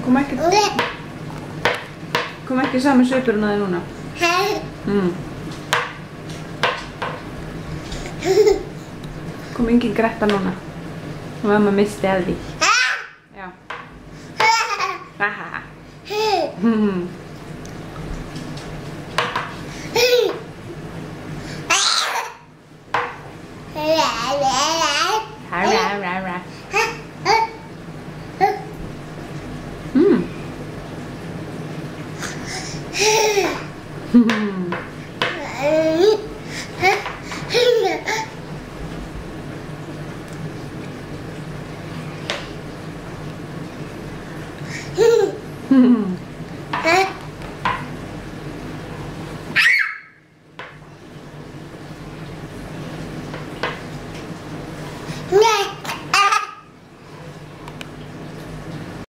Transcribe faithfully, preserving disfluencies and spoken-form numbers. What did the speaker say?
Kom ekki... Kom ekki sami svipurinn á þig núna? Mm. Kom engin gretta núna? Og mamma misti að því.